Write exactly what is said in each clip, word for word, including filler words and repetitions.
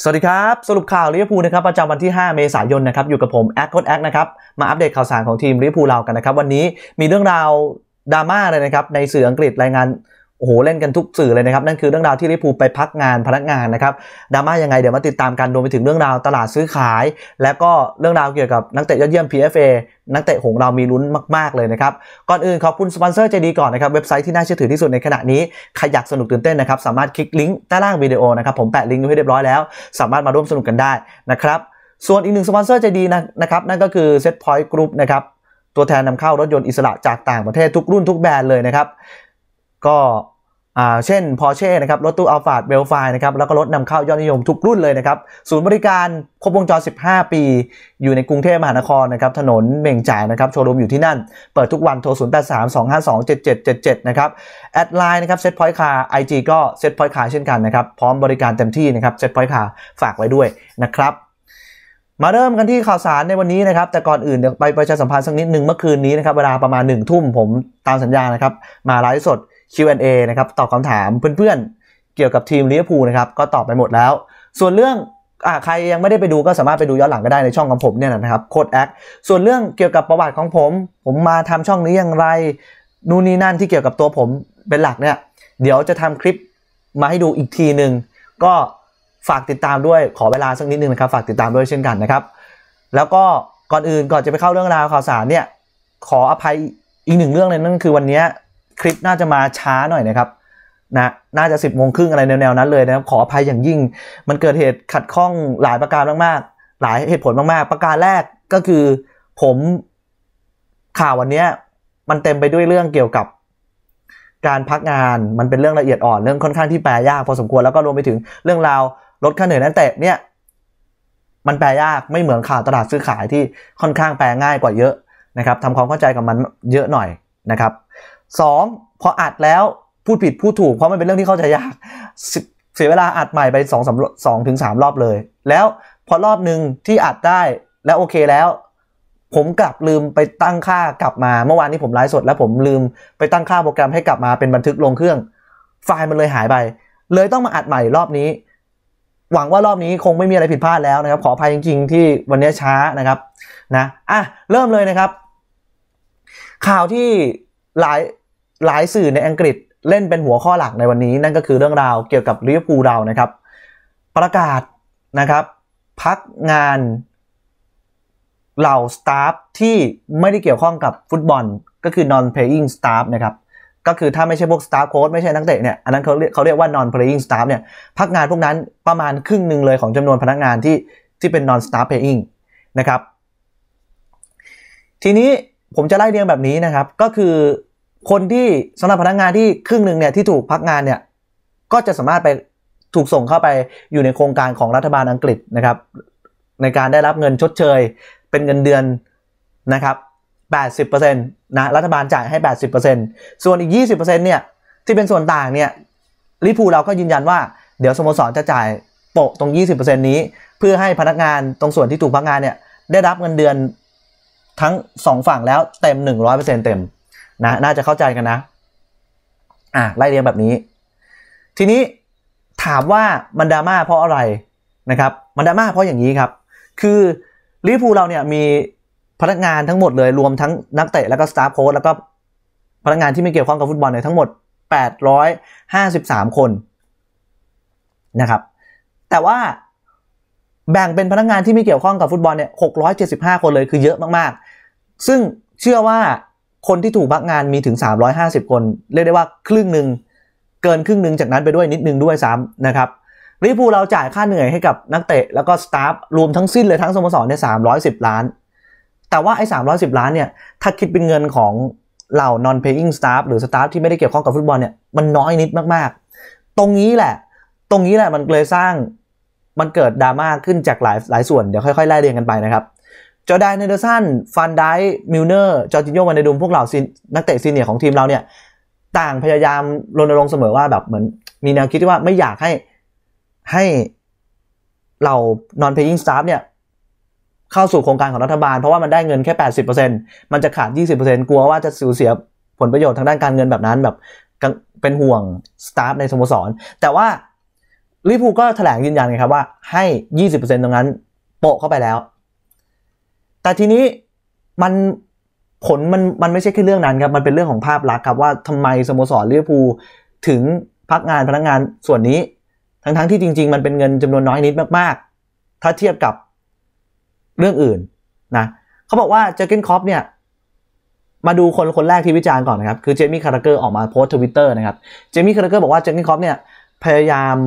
สวัสดีครับสรุปข่าวลิเวอร์พูลนะครับประจำวันที่ห้าเมษายนนะครับอยู่กับผมแอคโค้ดแอคนะครับมาอัปเดตข่าวสารของทีมลิเวอร์พูลเรากันนะครับวันนี้มีเรื่องราวดราม่าเลยนะครับในสื่ออังกฤษรายงานโอ้โหเล่นกันทุกสื่อเลยนะครับนั่นคือเรื่องราวที่ลิเวอร์พูลไปพักงานพนักงานนะครับดราม่ายังไงเดี๋ยวมาติดตามกันรวมไปถึงเรื่องราวตลาดซื้อขายและก็เรื่องราวเกี่ยวกับนักเตะยอดเยี่ยม พี เอฟ เอ นักเตะของเรามีลุ้นมากๆเลยนะครับก่อนอื่นขอบคุณสปอนเซอร์ใจดีก่อนนะครับเว็บไซต์ที่น่าเชื่อถือที่สุดในขณะนี้ใครอยากสนุกตื่นเต้นนะครับสามารถคลิกลิงก์ใต้ล่างวิดีโอนะครับผมแปะลิงก์ไว้ให้เรียบร้อยแล้วสามารถมาร่วมสนุกกันได้นะครับส่วนอีกหนึ่งสปอนเซอร์ใจดีนะนะครับนั่นก็คือ Set Point Group นะครับตัวแทนนำเข้ารถยนต์อิสระจากต่างประเทศทุกรุ่นทุกแบรนด์เลยนะครับก็อ่าเช่น Porsche นะครับรถตู้ Alphard Belfry นะครับแล้วก็รถนำเข้ายอดนิยมทุกรุ่นเลยนะครับศูนย์บริการครบวงจรสิบห้าปีอยู่ในกรุงเทพมหานครนะครับถนนเม่งจ่ายนะครับโชว์รูมอยู่ที่นั่นเปิดทุกวันโทรศูนย์ แปด สาม สอง ห้า สอง เจ็ด เจ็ด เจ็ด เจ็ดนะครับแอดไลน์นะครับ Set Point Car ไอ จี ก็ Set Point Car เช่นกันนะครับพร้อมบริการเต็มที่นะครับ Set Point Car ฝากไว้ด้วยนะครับมาเริ่มกันที่ข่าวสารในวันนี้นะครับแต่ก่อนอื่นเดี๋ยวไปประชาสัมพันธ์สักนิดนึงเมื่อคืนนี้นะครับเวลาประมาณหนึ่งทุ่มผมตามสัญญานะครับมาไลฟ์สด คิว แอนด์ เอ นะครับตอบคำถามเพื่อนๆเกี่ยวกับทีมลิเวอร์พูลนะครับก็ตอบไปหมดแล้วส่วนเรื่องอ่าใครยังไม่ได้ไปดูก็สามารถไปดูย้อนหลังก็ได้ในช่องของผมเนี่ยนะครับโค้ดแอคส่วนเรื่องเกี่ยวกับประวัติของผมผมมาทำช่องนี้อย่างไรนู่นนี่นั่นที่เกี่ยวกับตัวผมเป็นหลักเนี่ยเดี๋ยวจะทำคลิปมาให้ดูอีกทีนึงก็ฝากติดตามด้วยขอเวลาสักนิดนึงนะครับฝากติดตามด้วยเช่นกันนะครับแล้วก็ก่อนอื่นก่อนจะไปเข้าเรื่องราวข่าวสารเนี่ยขออภัยอีกหนึ่งเรื่องเลยนั่นคือวันนี้คลิปน่าจะมาช้าหน่อยนะครับนะน่าจะสิบโมงครึ่งอะไรแนวๆนั้นเลยนะครับขออภัยอย่างยิ่งมันเกิดเหตุขัดข้องหลายประการมากๆหลายเหตุผลมากๆประการแรกก็คือผมข่าววันนี้มันเต็มไปด้วยเรื่องเกี่ยวกับการพักงานมันเป็นเรื่องละเอียดอ่อนเรื่องค่อนข้างที่แปลยากพอสมควรแล้วก็รวมไปถึงเรื่องราวลดค่าเหนื่อยนักเตะเนี่ยมันแปลยากไม่เหมือนข่าวตลาดซื้อขายที่ค่อนข้างแปลง่ายกว่าเยอะนะครับทำความเข้าใจกับมันเยอะหน่อยนะครับสองพออัดแล้วพูดผิดพูดถูกเพราะมันเป็นเรื่องที่เข้าใจยากเสียเวลาอัดใหม่ไปสอง สองถึงสามรอบเลยแล้วพอรอบนึงที่อัดได้แล้วโอเคแล้วผมกลับลืมไปตั้งค่ากลับมาเมื่อวานนี้ผมไลฟ์สดแล้วผมลืมไปตั้งค่าโปรแกรมให้กลับมาเป็นบันทึกลงเครื่องไฟล์มันเลยหายไปเลยต้องมาอัดใหม่รอบนี้หวังว่ารอบนี้คงไม่มีอะไรผิดพลาดแล้วนะครับขออภัยจริงๆที่วันนี้ช้านะครับนะอ่ะเริ่มเลยนะครับข่าวที่หลายหลายสื่อในอังกฤษเล่นเป็นหัวข้อหลักในวันนี้นั่นก็คือเรื่องราวเกี่ยวกับลิเวอร์พูลเรานะครับประกาศนะครับพักงานเหล่าสตาฟที่ไม่ได้เกี่ยวข้องกับฟุตบอลก็คือ non playing staff นะครับก็คือถ้าไม่ใช่พวก staff coach ไม่ใช่นักเตะเนี่ยอันนั้นเขาเรียกเขาเรียกว่า non playing staff เนี่ยพักงานพวกนั้นประมาณครึ่งนึงเลยของจำนวนพนักงานที่ที่เป็น non staff playing นะครับทีนี้ผมจะไล่เรียงแบบนี้นะครับก็คือคนที่สำหรับพนักงานที่ครึ่งนึงเนี่ยที่ถูกพักงานเนี่ยก็จะสามารถไปถูกส่งเข้าไปอยู่ในโครงการของรัฐบาลอังกฤษนะครับในการได้รับเงินชดเชยเป็นเงินเดือนนะครับ แปดสิบเปอร์เซ็นต์ นะรัฐบาลจ่ายให้ แปดสิบเปอร์เซ็นต์ ส่วนอีก ยี่สิบเปอร์เซ็นต์ เนี่ยที่เป็นส่วนต่างเนี่ยลิเวอร์พูลเราก็ยืนยันว่าเดี๋ยวสโมสรจะจ่ายโปะตรง ยี่สิบเปอร์เซ็นต์ นี้เพื่อให้พนักงานตรงส่วนที่ถูกพักงานเนี่ยได้รับเงินเดือนทั้งสองฝั่งแล้วเต็ม หนึ่งร้อยเปอร์เซ็นต์ เต็มนะน่าจะเข้าใจกันนะอ่ะไล่เรียงแบบนี้ทีนี้ถามว่ามันดราม่าเพราะอะไรนะครับมันดราม่าเพราะอย่างนี้ครับคือลิเวอร์พูลเราเนี่ยมีพนักงานทั้งหมดเลยรวมทั้งนักเตะแล้วก็สตาฟโค้ชแล้วก็พนักงานที่ไม่เกี่ยวข้องกับฟุตบอลเนี่ยทั้งหมดแปดร้อยห้าสิบสามคนนะครับแต่ว่าแบ่งเป็นพนักงานที่ไม่เกี่ยวข้องกับฟุตบอลเนี่ยหกร้อยเจ็ดสิบห้าคนเลยคือเยอะมากๆซึ่งเชื่อว่าคนที่ถูกพักงานมีถึงสามร้อยห้าสิบคนเรียกได้ว่าครึ่งนึงเกินครึ่งนึงจากนั้นไปด้วยนิดนึงด้วยซ้ำนะครับลิเวอร์พูลเราจ่ายค่าเหนื่อยให้กับนักเตะแล้วก็สตาฟรวมทั้งสิ้นเลยทั้งสโมสรเนี่ยสามร้อยสิบล้านแต่ว่าไอ้สามร้อยสิบล้านเนี่ยถ้าคิดเป็นเงินของเหล่า non paying staff หรือสตาฟที่ไม่ได้เกี่ยวข้องกับฟุตบอลเนี่ยมันน้อยนิดมากๆตรงนี้แหละตรงนี้แหละมันเลยสร้างมันเกิดดราม่าขึ้นจากหลายหลายส่วนเดี๋ยวค่อยๆไล่เรียงกันไปนะครับจอร์แดน เฮนเดอร์สัน ฟันไดค์ มิลเนอร์ จอร์จินโญ่ วานเดดุมพวกเหล่านักเตะซีเนียร์ของทีมเราเนี่ยต่างพยายามรณรงค์เสมอว่าแบบเหมือนมีแนวคิดที่ว่าไม่อยากให้ให้เรา non paying staff เนี่ยเข้าสู่โครงการของรัฐบาลเพราะว่ามันได้เงินแค่ แปดสิบเปอร์เซ็นต์ มันจะขาด ยี่สิบเปอร์เซ็นต์ กลัวว่าจะสูญเสียผลประโยชน์ทางด้านการเงินแบบนั้นแบบเป็นห่วงสตาฟในสโมสรแต่ว่าลิเวอร์พูลก็แถลงยืนยันไงครับว่าให้ ยี่สิบเปอร์เซ็นต์ ตรงนั้นโปะเข้าไปแล้วแต่ทีนี้มันผลมันมันไม่ใช่แค่เรื่องนั้นครับมันเป็นเรื่องของภาพลักษณ์ครับว่าทำไมสโมสรลิเวอร์พูลถึงพักงานพนักงานส่วนนี้ทั้งๆที่จริงๆมันเป็นเงินจำนวนน้อยนิดมากๆถ้าเทียบกับเรื่องอื่นนะเขาบอกว่าเจอร์เก้นคล็อปเนี่ยมาดูคนคนแรกที่วิจารณ์ก่อนนะครับคือเจมี่คาราเกอร์ออกมาโพสต์ Twitter นะครับเจมี่คาราเกอร์บอกว่าเจอร์เก้นคล็อปเนี่ยพยายาม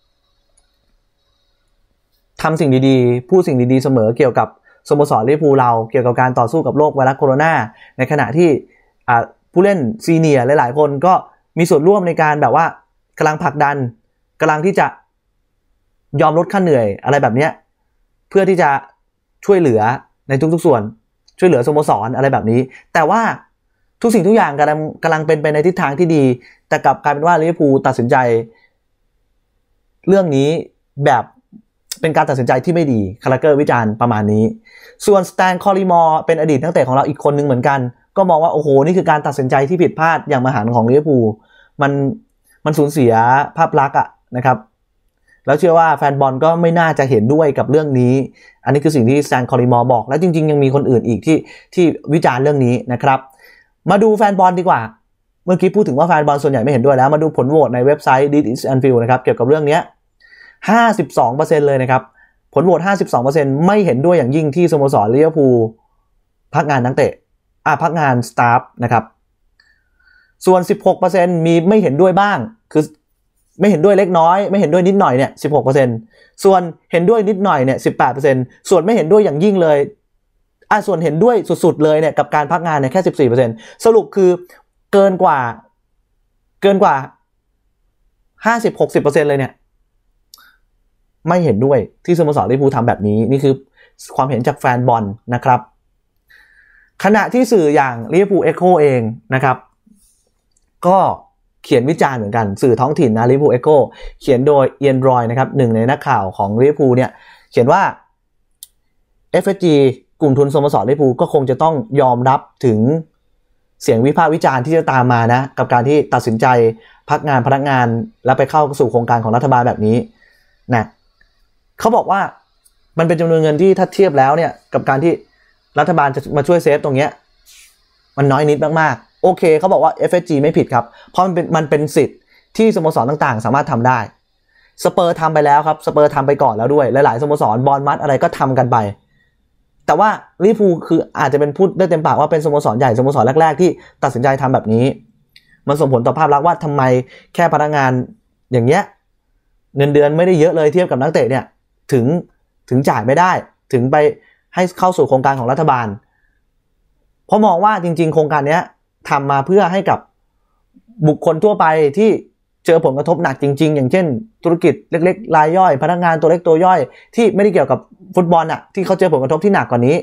ทำสิ่งดีๆพูดสิ่งดีๆเสมอเกี่ยวกับสโมสรลิเวอร์พูลเราเกี่ยวกับการต่อสู้กับโรคไวรัสโคโรนาในขณะที่ผู้เล่นซีเนียร์หลายๆคนก็มีส่วนร่วมในการแบบว่ากำลังผลักดันกำลังที่จะยอมลดค่าเหนื่อยอะไรแบบนี้เพื่อที่จะช่วยเหลือในทุกๆส่วนช่วยเหลือสโมสรอะไรแบบนี้แต่ว่าทุกสิ่งทุกอย่างกำลังกำลังเป็นไปในทิศทางที่ดีแต่กลับกลายเป็นว่าลิเวอร์พูลตัดสินใจเรื่องนี้แบบเป็นการตัดสินใจที่ไม่ดีคาราเกอร์วิจารณ์ประมาณนี้ส่วนสแตนคอลิมอร์เป็นอดีตนักเตะของเราอีกคนนึงเหมือนกันก็มองว่าโอ้โหนี่คือการตัดสินใจที่ผิดพลาดอย่างมหันต์ของลิเวอร์พูลมันมันสูญเสียภาพลักษณ์อะนะครับแล้วเชื่อว่าแฟนบอลก็ไม่น่าจะเห็นด้วยกับเรื่องนี้อันนี้คือสิ่งที่สแตนคอลิมอร์บอกและจริงๆยังมีคนอื่นอีกที่ที่วิจารณ์เรื่องนี้นะครับมาดูแฟนบอลดีกว่าเมื่อกี้พูดถึงว่าแฟนบอลส่วนใหญ่ไม่เห็นด้วยแล้วมาดูผลโหวตในเว็บไซต์ This is Anfield นะครับเกี่ยวกับเรื่องนี้ ห้าสิบสองเปอร์เซ็นต์ เลยนะครับผลโหวต ห้าสิบสองเปอร์เซ็นต์ ไม่เห็นด้วยอย่างยิ่งที่สโมสรลิเวอร์พูลพักงานนักเตะอ่ะพักงานสตาฟนะครับส่วน สิบหกเปอร์เซ็นต์ มีไม่เห็นด้วยบ้างคือไม่เห็นด้วยเล็กน้อยไม่เห็นด้วยนิดหน่อยเนี่ย สิบหกเปอร์เซ็นต์ ส่วนเห็นด้วยนิดหน่อยเนี่ย สิบแปดเปอร์เซ็นต์ ส่วนไม่เห็นด้วยอย่างยิ่งเลยอ่ะส่วนเห็นด้วยสุดๆเลยเนี่ยกับการพักงานเนี่ยแค่ สิบสี่เปอร์เซ็นต์ สรุปคือเกินกว่าเกินกว่า ห้าสิบ หกสิบเปอร์เซ็นต์ เลยเนี่ยไม่เห็นด้วยที่สโมสรลิเวอร์พูลทำแบบนี้นี่คือความเห็นจากแฟนบอลนะครับขณะที่สื่ออย่างลิเวอร์พูลเอ็กโคเองนะครับก็เขียนวิจารณ์เหมือนกันสื่อท้องถิ่นนะลิเวอร์พูลเอ็กโคเขียนโดยเอียนรอยนะครับหนึ่งในนักข่าวของลิเวอร์พูลเนี่ยเขียนว่า เอฟ เอส จี กลุ่มทุนสโมสรลิเวอร์พูลก็คงจะต้องยอมรับถึงเสียงวิพากษ์วิจารณ์ที่จะตามมานะกับการที่ตัดสินใจพักงานพนักงานแล้วไปเข้าสู่โครงการของรัฐบาลแบบนี้นะเขาบอกว่ามันเป็นจำนวนเงินที่ถ้าเทียบแล้วเนี่ยกับการที่รัฐบาลจะมาช่วยเซฟตรงเนี้ยมันน้อยนิดมากๆโอเคเขาบอกว่า เอฟ เอส จี ไม่ผิดครับเพราะมันเป็นมันเป็นสิทธิ์ที่สโมสรต่างๆสามารถทำได้สเปอร์ทำไปแล้วครับสเปอร์ทำไปก่อนแล้วด้วยหลายๆสโมสรบอร์นมัธอะไรก็ทำกันไปแต่ว่าลิเวอร์พูลคืออาจจะเป็นพูดได้เต็มปากว่าเป็นสโมสรใหญ่สโมสรแรกๆที่ตัดสินใจทำแบบนี้มันส่งผลต่อภาพลักษณ์ว่าทำไมแค่พนักงานอย่างเงี้ยเงินเดือนไม่ได้เยอะเลยเทียบกับนักเตะเนี่ยถึงถึงจ่ายไม่ได้ถึงไปให้เข้าสู่โครงการของรัฐบาลเพราะมองว่าจริงๆโครงการนี้ทำมาเพื่อให้กับบุคคลทั่วไปที่เจอผลกระทบหนักจริงๆอย่างเช่นธุรกิจเล็กๆรายย่อยพนักงานตัวเล็กตัวย่อยที่ไม่ได้เกี่ยวกับฟุตบอลอ่ะที่เขาเจอผลกระทบที่หนักกว่านี้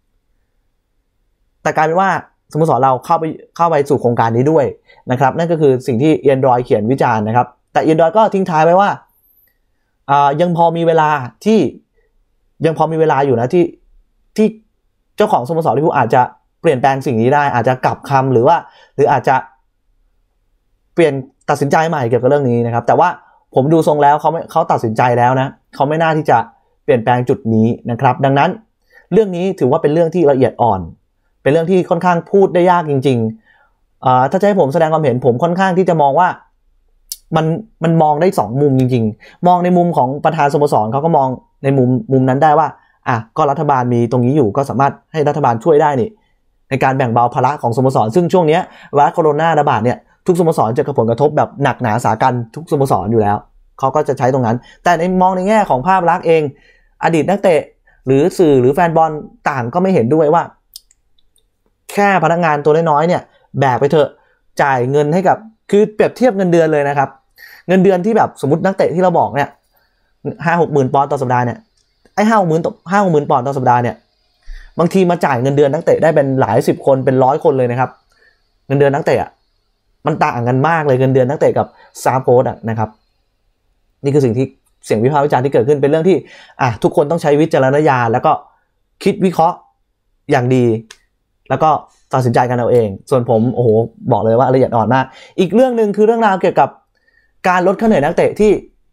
แต่กลายเป็นว่าสโมสรเราเข้าไปเข้าไปสู่โครงการนี้ด้วยนะครับนั่นก็คือสิ่งที่เอียนดรอยเขียนวิจารณ์นะครับแต่เอียนดรอยก็ทิ้งท้ายไว้ว่าอ่ายังพอมีเวลาที่ยังพอมีเวลาอยู่นะที่ที่เจ้าของสโมสรลิเวอร์พูลอาจจะเปลี่ยนแปลงสิ่งนี้ได้อาจจะกลับคำหรือว่าหรืออาจจะเปลี่ยนตัดสินใจใหม่เกี่ยวกับเรื่องนี้นะครับแต่ว่าผมดูทรงแล้วเขาไม่เขาตัดสินใจแล้วนะเขาไม่น่าที่จะเปลี่ยนแปลงจุดนี้นะครับดังนั้นเรื่องนี้ถือว่าเป็นเรื่องที่ละเอียดอ่อนเป็นเรื่องที่ค่อนข้างพูดได้ยากจริงๆอ่าถ้าจะให้ผมแสดงความเห็นผมค่อนข้างที่จะมองว่ามันมันมองได้สองมุมจริงๆมองในมุมของประธานสโมสรเขาก็มองในมุมมุมนั้นได้ว่าอ่ะก็รัฐบาลมีตรงนี้อยู่ก็สามารถให้รัฐบาลช่วยได้นี่ในการแบ่งเบาภาระของสโมสรซึ่งช่วงนี้ไวรัสโคโรนาระบาดเนี่ยทุกสโมสรจะกระผลกระทบแบบหนักหนาสาหัสทุกสโมสรอยู่แล้วเขาก็จะใช้ตรงนั้นแต่ในมองในแง่ของภาพลักษณ์เองอดีตนักเตะหรือสื่อหรือแฟนบอลต่างก็ไม่เห็นด้วยว่าแค่พนักงานตัวน้อยๆเนี่ยแบกไปเถอะจ่ายเงินให้กับคือเปรียบเทียบเงินเดือนเลยนะครับเงินเดือนที่แบบสมมตินักเตะที่เราบอกเนี่ยห้าหกหมื่นปอนด์ต่อสัปดาห์เนี่ยไอ้ห้าหกหมื่นห้าหกหมื่นปอนด์ต่อสัปดาห์เนี่ยบางทีมาจ่ายเงินเดือนนักเตะได้เป็นหลายสิบคนเป็นร้อยคนเลยนะครับเงินเดือนนักเตะอ่ะมันต่างกันมากเลยเงินเดือนนักเตะกับซาโค้ชอ่ะนะครับนี่คือสิ่งที่เสียงวิพากษ์วิจารณ์ที่เกิดขึ้นเป็นเรื่องที่อ่ะทุกคนต้องใช้วิจารณญาณแล้วก็คิดวิเคราะห์อย่างดีแล้วก็ตัดสินใจกันเอาเองส่วนผมโอ้โหบอกเลยว่าละเอียดอ่อนมากอีกเรื่องนึงคือเรื่องราวเกี่ยวกับการลดค่าเหนื่อยนักเตะที่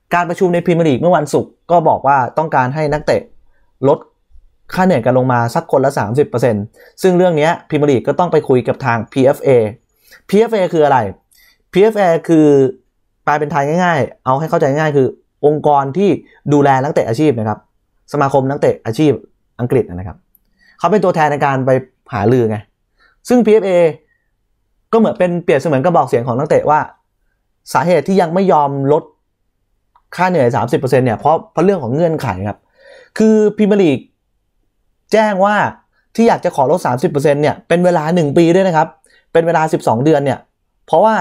การประชุมในพรีเมียร์ลีกเมื่อวันศุกร์ก็บอกว่าต้องการให้นักเตะลดค่าเหนื่อยกันลงมาสักคนละ สามสิบเปอร์เซ็นต์ ซึ่งเรื่องนี้พรีเมียร์ลีกก็ต้องไปคุยกับทาง พี เอฟ เอ พี เอฟ เอ คืออะไร พี เอฟ เอ คือแปลเป็นไทยง่ายๆเอาให้เข้าใจง่ายคือองค์กรที่ดูแลนักเตะอาชีพนะครับสมาคมนักเตะอาชีพอังกฤษนะครับเขาเป็นตัวแทนในการไปหารือไงซึ่ง พี เอฟ เอ ก็เหมือนเป็นเปรียบเสมือนกระบอกเสียงของนักเตะว่าสาเหตุที่ยังไม่ยอมลดค่าเหนื่อย สามสิบเปอร์เซ็นต์ เนี่ยเพราะเพราะเรื่องของเงื่อนไขครับคือพรีเมียร์ลีกแจ้งว่าที่อยากจะขอลด สามสิบเปอร์เซ็นต์ เนี่ยเป็นเวลาหนึ่งปีด้วยนะครับเป็นเวลาสิบสองเดือนเนี่ยเพราะว่า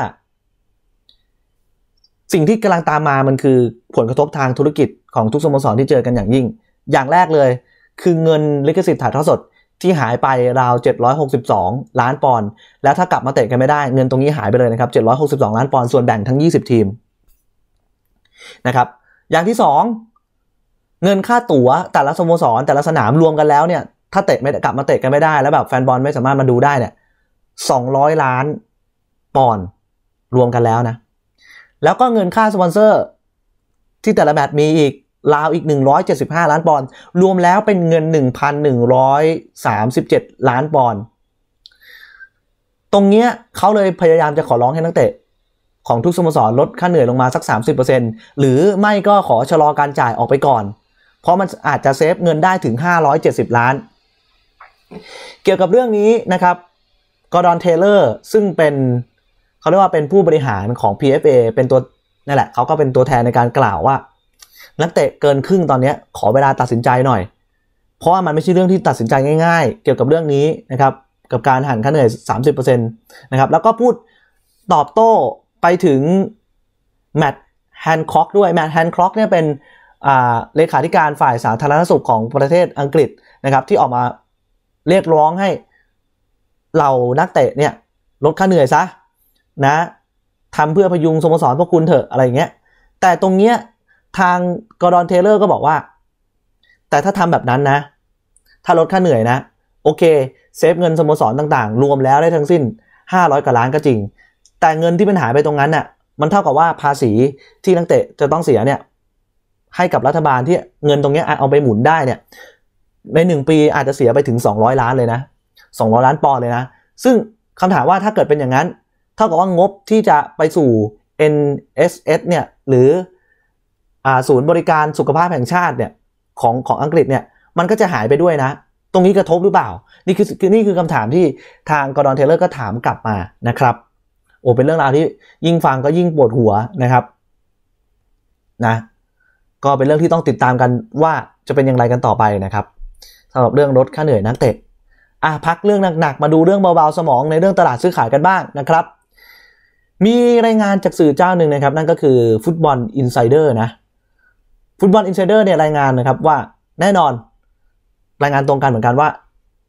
สิ่งที่กำลังตามมามันคือผลกระทบทางธุรกิจของทุกสโมสรที่เจอกันอย่างยิ่งอย่างแรกเลยคือเงินลิขสิทธิ์ถ่ายทอดสดที่หายไปราวเจ็ดร้อยหกสิบสองล้านปอนด์แล้วถ้ากลับมาเตะกันไม่ได้เงินตรงนี้หายไปเลยนะครับเจ็ดร้อยหกสิบสองล้านปอนด์ส่วนแบ่งทั้งยี่สิบทีมนะครับอย่างที่สองเงินค่าตั๋วแต่ละสโมสรแต่ละสนามรวมกันแล้วเนี่ยถ้าเตะไม่กลับมาเตะกันไม่ได้แล้วแบบแฟนบอลไม่สามารถมาดูได้เนี่ยสองร้อยล้านปอนด์รวมกันแล้วนะแล้วก็เงินค่าสปอนเซอร์ที่แต่ละแมตช์มีอีกราวอีกหนึ่งร้อยเจ็ดสิบห้าล้านปอนด์รวมแล้วเป็นเงิน หนึ่งพันหนึ่งร้อยสามสิบเจ็ด ล้านปอนด์ตรงเนี้ยเขาเลยพยายามจะขอร้องให้นักเตะของทุกสโมสรลดค่าเหนื่อยลงมาสัก สามสิบเปอร์เซ็นต์ หรือไม่ก็ขอชะลอการจ่ายออกไปก่อนเพราะมันอาจจะเซฟเงินได้ถึงห้าร้อยเจ็ดสิบล้านเกี่ยวกับเรื่องนี้นะครับกอร์ดอนเทเลอร์ซึ่งเป็นเขาเรียกว่าเป็นผู้บริหารของ พี เอฟ เอ เป็นตัวนั่นแหละเขาก็เป็นตัวแทนในการกล่าวว่านักเตะเกินครึ่งตอนนี้ขอเวลาตัดสินใจหน่อยเพราะว่ามันไม่ใช่เรื่องที่ตัดสินใจง่ายๆเกี่ยวกับเรื่องนี้นะครับกับการหันค่าเหนื่อย สามสิบเปอร์เซ็นต์ นะครับแล้วก็พูดตอบโต้ไปถึงแมตต์แฮนค็อกด้วยแมตต์แฮนค็อกเนี่ยเป็นอ่าเลขาธิการฝ่ายสาธารณสุขของประเทศอังกฤษนะครับที่ออกมาเรียกร้องให้เหล่านักเตะเนี่ยลดค่าเหนื่อยซะนะทำเพื่อพยุงสโมสรพวกคุณเถอะอะไรอย่างเงี้ยแต่ตรงเนี้ยทางกอร์ดอนเทเลอร์ก็บอกว่าแต่ถ้าทำแบบนั้นนะถ้าลดค่าเหนื่อยนะโอเคเซฟเงินสโมสรต่างๆรวมแล้วได้ทั้งสิ้นห้าร้อยกว่าล้านก็จริงแต่เงินที่มันหายไปตรงนั้นน่ะมันเท่ากับว่าภาษีที่นักเตะจะต้องเสียเนี่ยให้กับรัฐบาลที่เงินตรงนี้เอาไปหมุนได้เนี่ยในหนึ่งปีอาจจะเสียไปถึงสองร้อยล้านเลยนะสองร้อยล้านปอนด์เลยนะซึ่งคำถามว่าถ้าเกิดเป็นอย่างนั้นเท่ากับว่างบที่จะไปสู่ เอ็น เอส เอส เนี่ยหรืออ่าศูนย์บริการสุขภาพแห่งชาติเนี่ยของของอังกฤษเนี่ยมันก็จะหายไปด้วยนะตรงนี้กระทบหรือเปล่านี่คือนี่คือคำถามที่ทางกอร์ดอนเทเลอร์ก็ถามกลับมานะครับโอ้เป็นเรื่องราวที่ยิ่งฟังก็ยิ่งปวดหัวนะครับนะก็เป็นเรื่องที่ต้องติดตามกันว่าจะเป็นอย่างไรกันต่อไปนะครับสำหรับเรื่องลดค่าเหนื่อยนักเตะอ่ะพักเรื่องหนักๆมาดูเรื่องเบาๆสมองในเรื่องตลาดซื้อขายกันบ้างนะครับมีรายงานจากสื่อเจ้าหนึ่งนะครับนั่นก็คือฟุตบอลอินไซเดอร์นะฟุตบอลอินไซเดอร์เนี่ยรายงานนะครับว่าแน่นอนรายงานตรงกันเหมือนกันว่า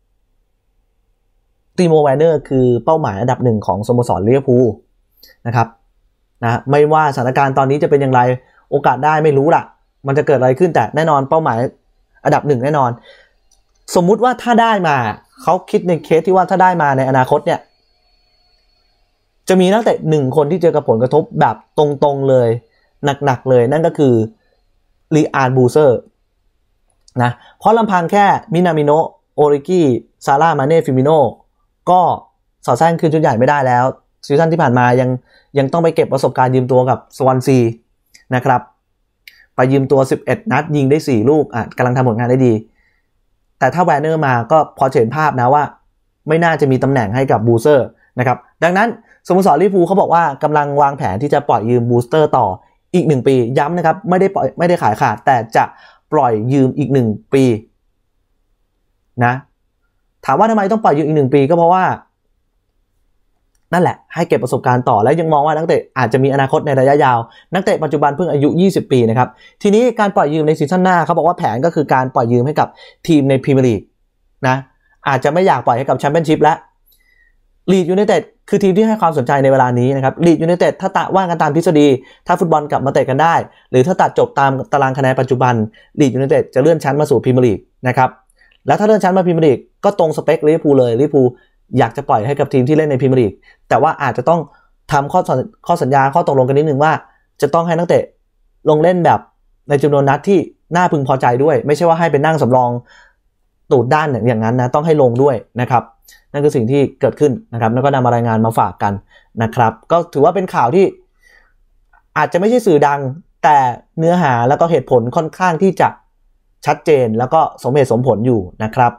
ติโม แวร์เนอร์คือเป้าหมายอันดับหนึ่งของสโมสรลิเวอร์พูลนะครับนะไม่ว่าสถานการณ์ตอนนี้จะเป็นอย่างไรโอกาสได้ไม่รู้ล่ะมันจะเกิดอะไรขึ้นแต่แน่นอนเป้าหมายอันดับหนึ่งแน่นอนสมมุติว่าถ้าได้มาเขาคิดในเคสที่ว่าถ้าได้มาในอนาคตเนี่ยจะมีนักเตะหนึ่งคนที่เจอกับผลกระทบแบบตรงๆเลยหนักๆเลยนั่นก็คือลีอาร์บูเซอร์นะเพราะลำพังแค่มินามิโนะโอริกิซาร่ามาเน่ฟิมิโน่ก็สอดแทรกคืนชุดใหญ่ไม่ได้แล้วซีซั่นที่ผ่านมายังยังต้องไปเก็บประสบการณ์ยืมตัวกับสวอนซีนะครับไปยืมตัวสิบเอ็ดนัดยิงได้สี่ลูกอ่ะกำลังทำผลงานได้ดีแต่ถ้าแวร์เนอร์มาก็พอเห็นภาพนะว่าไม่น่าจะมีตำแหน่งให้กับบูเซอร์นะครับดังนั้นสโมสรลิเวอร์พูลเขาบอกว่ากำลังวางแผนที่จะปล่อยยืมบูสเตอร์ต่ออีกหนึ่งปีย้ำนะครับไม่ได้ปล่อยไม่ได้ขายขาดแต่จะปล่อยยืมอีกหนึ่งปีนะถามว่าทำไมต้องปล่อยยืมอีกหนึ่งปีก็เพราะว่านั่นแหละให้เก็บประสบการณ์ต่อและยังมองว่านักเตะอาจจะมีอนาคตในระยะยาวนักเตะปัจจุบันเพิ่งอายุยี่สิบปีนะครับทีนี้การปล่อยยืมในซีซั่นหน้าเขาบอกว่าแผนก็คือการปล่อยยืมให้กับทีมในพรีเมียร์ลีกนะอาจจะไม่อยากปล่อยให้กับแชมเปี้ยนชิพแล้วลีดยูไนเต็ดคือทีมที่ให้ความสนใจในเวลานี้นะครับลีดยูไนเต็ดถ้าตะว่ากันตามทฤษฎีถ้าฟุตบอลกลับมาเตะกันได้หรือถ้าตัดจบตามตารางคะแนนปัจจุบันลีดยูไนเต็ดจะเลื่อนชั้นมาสู่พรีเมียร์ลีกนะครับแล้วถ้าเลื่อนชั้นมาพรีเมียร์ลีกก็ตรงสเปคลิเวอร์พูลเลยลิเวอร์พูลอยากจะปล่อยให้กับทีมที่เล่นในพรีเมียร์ลีกแต่ว่าอาจจะต้องทำข้อข้อสัญญาข้อตกลงกันนิดนึงว่าจะต้องให้นักเตะลงเล่นแบบในจำนวนนัดที่น่าพึงพอใจด้วยไม่ใช่ว่าให้เป็นนั่งสำรองตูดด้านอย่างนั้นนะต้องให้ลงด้วยนะครับนั่นคือสิ่งที่เกิดขึ้นนะครับแล้วก็นำมารายงานมาฝากกันนะครับก็ถือว่าเป็นข่าวที่อาจจะไม่ใช่สื่อดังแต่เนื้อหาแล้วก็เหตุผลค่อนข้างที่จะชัดเจนแล้วก็สมเหตุสมผลอยู่นะครับ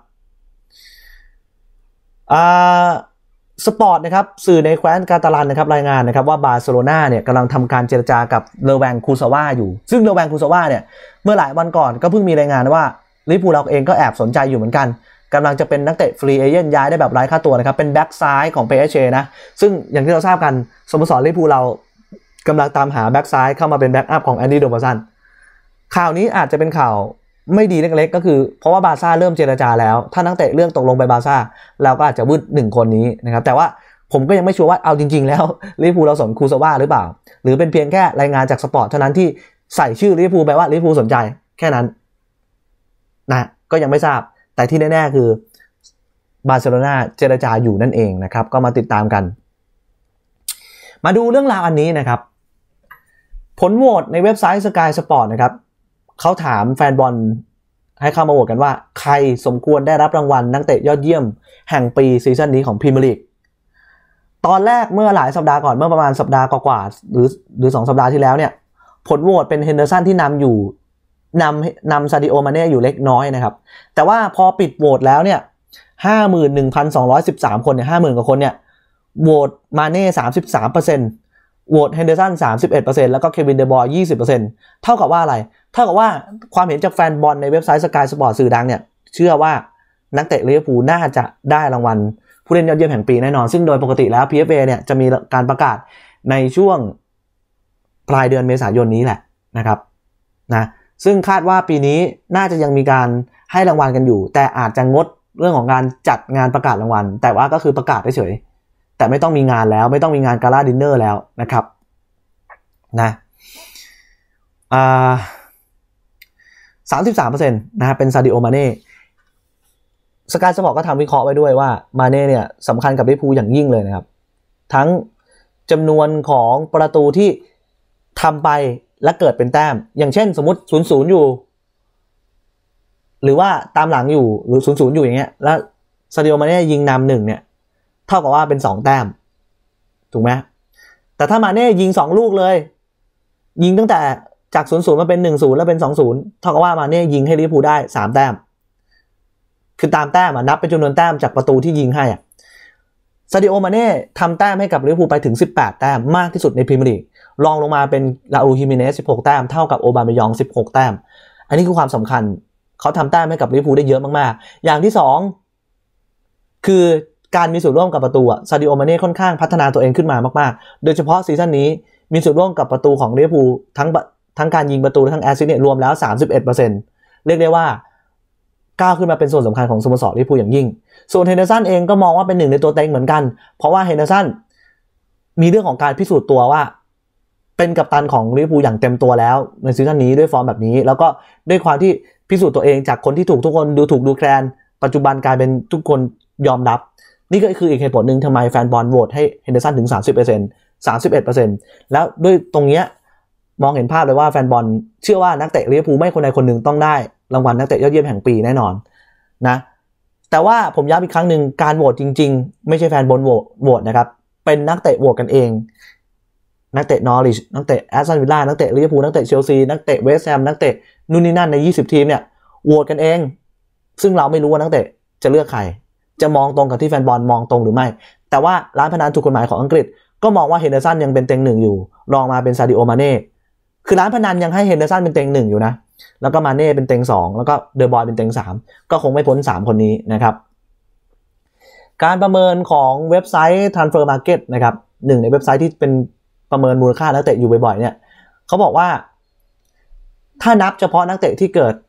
อ่าสปอร์ตนะครับสื่อในแคว้นกาตาลันนะครับรายงานนะครับว่าบาร์เซโลนาเนี่ยกำลังทำการเจรจากับเลแวงคูซาวาอยู่ซึ่งเลแวงคูซาวาเนี่ยเมื่อหลายวันก่อนก็เพิ่งมีรายงานว่าลิเวอร์พูลเราเองก็แอบสนใจอยู่เหมือนกันกำลังจะเป็นนักเตะฟรีเอเจนต์ย้ายได้แบบไร้ค่าตัวนะครับเป็นแบ็กซ้ายของ พี เอส จี นะซึ่งอย่างที่เราทราบกันสโมสรลิเวอร์พูลเรากำลังตามหาแบ็กซ้ายเข้ามาเป็นแบ็กอัพของแอนดี้โดเบอร์สันข่าวนี้อาจจะเป็นข่าวไม่ดีเล็กๆก็คือเพราะว่าบาร์ซ่าเริ่มเจรจาแล้วถ้านักเตะเรื่องตกลงไปบาร์ซ่าเราก็อาจจะวืดหนึ่งคนนี้นะครับแต่ว่าผมก็ยังไม่ชัวร์ว่าเอาจริงๆแล้วลิเวอร์พูลเราสนคูซาวาหรือเปล่าหรือเป็นเพียงแค่รายงานจากสปอร์ตเท่านั้นที่ใส่ชื่อลิเวอร์พูลไปว่าลิเวอร์พูลสนใจแค่นั้นนะก็ยังไม่ทราบแต่ที่แน่ๆคือบาร์เซโลนาเจรจาอยู่นั่นเองนะครับก็มาติดตามกันมาดูเรื่องราวอันนี้นะครับผลโหวตในเว็บไซต์ Sky Sport นะครับเขาถามแฟนบอลให้เข้ามาโหวตกันว่าใครสมควรได้รับรางวัลนักเตะยอดเยี่ยมแห่งปีซีซั่นนี้ของพรีเมียร์ลีกตอนแรกเมื่อหลายสัปดาห์ก่อนเมื่อประมาณสัปดาห์กว่าๆหรือหรือสองสัปดาห์ที่แล้วเนี่ยผลโหวตเป็นเฮนเดอร์สันที่นำอยู่นำนำซาดิโอมาเน่อยู่เล็กน้อยนะครับแต่ว่าพอปิดโหวตแล้วเนี่ย ห้าหมื่นหนึ่งพันสองร้อยสิบสาม คนเนี่ย ห้าหมื่น กว่าคนเนี่ยโหวตมาเน่ สามสิบสามเปอร์เซ็นต์ โหวตเฮนเดอร์สัน สามสิบเอ็ดเปอร์เซ็นต์ แล้วก็เควินเดบอย ยี่สิบเปอร์เซ็นต์ เท่ากับว่าอะไรเท่ากับว่าความเห็นจากแฟนบอลในเว็บไซต์ Sky Sport สื่อดังเนี่ยเชื่อว่านักเตะลิเวอร์พูลน่าจะได้รางวัลผู้เล่นยอดเยี่ยมแห่งปีแน่นอนซึ่งโดยปกติแล้ว พี เอฟ เอ เนี่ยจะมีการประกาศในช่วงปลายเดือนเมษายนนี้แหละนะครับนะซึ่งคาดว่าปีนี้น่าจะยังมีการให้รางวัลกันอยู่แต่อาจจะงดเรื่องของการจัดงานประกาศรางวัลแต่ว่าก็คือประกาศเฉยๆแต่ไม่ต้องมีงานแล้วไม่ต้องมีงานกาล่าดินเนอร์แล้วนะครับนะอ่า สามสิบสามเปอร์เซ็นต์ นะครับเป็นซาดิโอมาเน่สกายสปอร์ตก็ทำวิเคราะห์ไว้ด้วยว่ามาเน่เนี่ยสำคัญกับลิเวอร์พูลอย่างยิ่งเลยนะครับทั้งจำนวนของประตูที่ทำไปและเกิดเป็นแต้มอย่างเช่นสมมุติ ศูนย์ศูนย์ อยู่หรือว่าตามหลังอยู่หรือ ศูนย์ศูนย์ อยู่อย่างเงี้ยแล้วซาดิโอมาเน่ยิงนำหนึ่งเนี่ยเท่ากับว่าเป็นสองแต้มถูกไหมแต่ถ้ามาเน่ยิงสองลูกเลยยิงตั้งแต่จาก ศูนย์ศูนย์ มาเป็น หนึ่งศูนย์ แล้วเป็น สองศูนย์ เท่ากับว่ามาเน่ยิงให้ลิเวอร์พูลได้สามแต้มคือตามแต้มอ่ะนับเป็นจำนวนแต้มจากประตูที่ยิงให้อ่ะซาดิโอมาเน่ทำแต้มให้กับลิเวอร์พูลไปถึงสิบแปดแต้มมากที่สุดในพรีเมียร์ลีกรองลงมาเป็นลาอูฮิเมเนสสิบหกแต้มเท่ากับโอบามายองสิบหกแต้มอันนี้คือความสำคัญเขาทำแต้มให้กับลิเวอร์พูลได้เยอะมากๆอย่างที่สองคือการมีส่วนร่วมกับประตูอ่ะซาดิโอมาเน่ค่อนข้างพัฒนาตัวเองขึ้นมามากๆโดยเฉพาะซีซั่นนี้มีส่วนร่วมกับประตูของลิเวอร์พูลทั้งทั้งการยิงประตูทั้งแอสซิสต์เนี่ยรวมแล้ว สามสิบเอ็ดเปอร์เซ็นต์ เรียกได้ว่าก้าวขึ้นมาเป็นส่วนสำคัญของสโมสรลิเวอร์พูลอย่างยิ่งส่วนเฮนเดอร์สันเองก็มองว่าเป็นหนึ่งในตัวเต็งเหมือนกันเพราะว่าเฮนเดอร์สันมีเรื่องของการพิสูจน์ตัวว่าเป็นกัปตันของลิเวอร์พูลอย่างเต็มตัวแล้วในซีซั่นนี้ด้วยฟอร์มแบบนี้แล้วก็ด้วยความที่พิสูจน์ตัวเองจากคนที่ถูกทุกคนดูถูกดูแคลนปัจจุบันกลายเป็นทุกคนยอมรับนี่ก็คืออีกเหตุผลหนึ่งทำไมแฟนบอลโหวตให้เฮนเดอร์สันถึง สามสิบเปอร์เซ็นต์ สามสิบเอ็ดเปอร์เซ็นต์ แล้วด้วยตรงเนี้ยมองเห็นภาพเลยว่าแฟนบอลเชื่อว่านักเตะลิเวอร์พูลไม่คนใดคนหนึ่งต้องได้รางวัลนักเตะยอดเยี่ยมแห่งปีแน่นอนนะแต่ว่าผมย้ำอีกครั้งหนึ่งการโหวตจริงๆไม่ใช่แฟนบอลโหวตโหวตนะครับเป็นนักเตะโหวตกันเองนักเตะนอริชนักเตะแอสตันวิลล่านักเตะลิเวอร์พูลนักเตะเชลซีนักเตะเวสต์แฮมนักเตะนู่นนี่นั่นในยี่สิบทีมเนี่ยโหวตกันเองซึ่งเราไม่รู้ว่านักเตะจะเลือกใครจะมองตรงกับที่แฟนบอลมองตรงหรือไม่แต่ว่าร้านพนันถูกกฎหมายของอังกฤษก็มองว่าเฮนเดอร์สันยังเป็นเต็งหนึ่งอยู่รองมาเป็นซาดิโอมาเน่คือร้านพนันยังให้เฮนเดอร์สันเป็นเต็งหนึ่งอยู่นะแล้วก็มาเน่เป็นเต็งสองแล้วก็เดอบอยเป็นเต็งสามก็คงไม่พ้นสามคนนี้นะครับการประเมินของเว็บไซต์ Transfer Market นะครับหนึ่งในเว็บไซต์ที่เป็นประเมินมูลค่านักเตะอยู่บ่อยๆเนี่ยเขาบอกว่าถ้านับเฉพาะนักเตะที่เกิด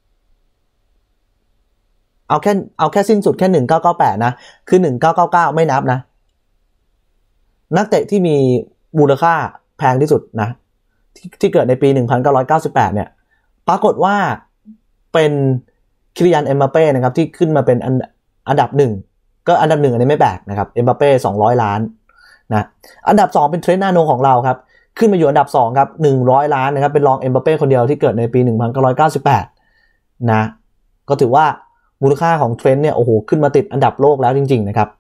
เอาแค่เอาแค่สิ้นสุดแค่หนึ่งพันเก้าร้อยเก้าสิบแปดนะคือหนึ่งพันเก้าร้อยเก้าสิบเก้าไม่นับนะนักเตะที่มีมูลค่าแพงที่สุดนะที่ที่เกิดในปีหนึ่งพันเก้าร้อยเก้าสิบแปดเนี่ยปรากฏว่าเป็นคิลิยันเอ็มบัปเป้นะครับที่ขึ้นมาเป็นอันอันดับหนึ่งก็อันดับหนึ่งอันนี้ไม่แปลกนะครับเอ็มบัปเป้สองร้อยล้านนะอันดับสองเป็นเทรนต์นาโนของเราครับขึ้นมาอยู่อันดับสองครับหนึ่งร้อยล้านนะครับเป็นรองเอ็มบัปเป้คนเดียวที่เกิดในปีหนึ่งพันเก้าร้อยเก้าสิบแปดนะก็ถือว่ามูลค่าของเทรนต์เนี่ยโอ้โหขึ้นมาติดอันดับโลกแล้วจริงๆนะครับ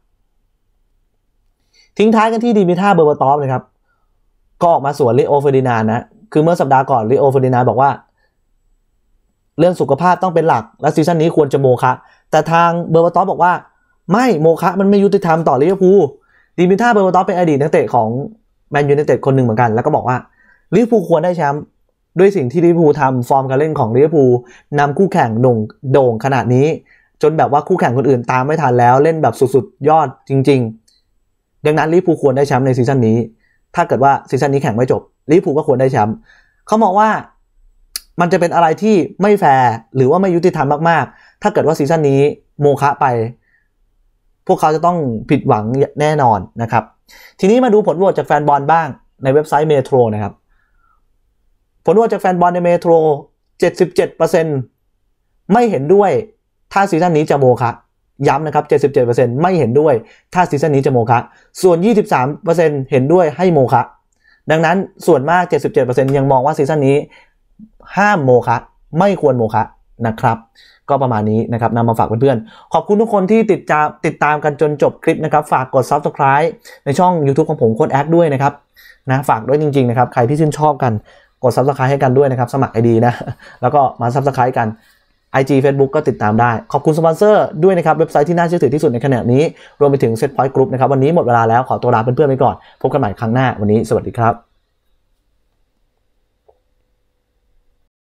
ทิ้งท้ายกันที่ดิมิท่าเบอร์บาตอฟนะครับก็ออกมาสวนลิโอเฟอร์ดินานด์นะคือเมื่อสัปดาห์ก่อนลิโอเฟอร์ดินานด์บอกว่าเรื่องสุขภาพต้องเป็นหลักและซีซั่นนี้ควรจะโมคะแต่ทางเบอร์บาตอฟบอกว่าไม่โมคะมันไม่ยุติธรรมต่อลิเวอร์พูลดิมิท่าเบอร์บาตอฟเป็นอดีตนักเตะของแมนยูไนเต็ดคนหนึ่งเหมือนกันแล้วก็บอกว่าลิเวอร์พูลควรได้แชมป์ด้วยสิ่งที่ลิเวอร์พูลทำฟอร์มการเล่นของลิเวอร์พูลนำคู่แข่งโด่งโด่งขนาดนี้จนแบบว่าคู่แข่งคนอื่นตามไม่ทันแล้วเล่นแบบสุดๆยอดจริงๆดังนั้นลิเวอร์พูลควรได้แชมป์ในซีซั่นนี้ถ้าเกิดว่าซีซั่นนี้แข่งไม่จบลิเวอร์พูลก็ควรได้แชมป์เขามองว่ามันจะเป็นอะไรที่ไม่แฟร์หรือว่าไม่ยุติธรรมมากๆถ้าเกิดว่าซีซั่นนี้โมฆะไปพวกเขาจะต้องผิดหวังแน่นอนนะครับทีนี้มาดูผลโหวตจากแฟนบอลบ้างในเว็บไซต์เมโทรนะครับผลโหวตจากแฟนบอลในเมโทร เจ็ดสิบเจ็ดเปอร์เซ็นต์ ไม่เห็นด้วยถ้าซีซั่นนี้จะโมฆะย้ำนะครับ เจ็ดสิบเจ็ดเปอร์เซ็นต์ ไม่เห็นด้วยถ้าซีซั่นนี้จะโมฆะส่วน ยี่สิบสามเปอร์เซ็นต์ เห็นด้วยให้โมฆะดังนั้นส่วนมาก เจ็ดสิบเจ็ดเปอร์เซ็นต์ ยังมองว่าซีซั่นนี้ห้ามโมฆะไม่ควรโมฆะนะครับก็ประมาณนี้นะครับนำมาฝากเพื่อนๆขอบคุณทุกคนที่ติดตามติดตามกันจนจบคลิปนะครับฝากกด ซับสไครบ์ ในช่อง YouTube ของผมโค้ดแอคด้วยนะครับนะฝากด้วยจริงๆนะครับใครที่ชื่นชอบกันกด ซับสไครบ์ ให้กันด้วยนะครับสมัคร ไอ ดี นะแล้วก็มา ซับสไครบ์ กัน ไอ จี Facebook ก็ติดตามได้ขอบคุณสปอนเซอร์ด้วยนะครับเว็บไซต์ที่น่าเชื่อถือที่สุดในขณะนี้รวมไปถึง Set Point Group นะครับวันนี้หมดเวลาแล้วขอตัวลาเพื่อนๆไปก่อนพบกันใหม่ครั้งหน้าวันนี้สวัสดีครับ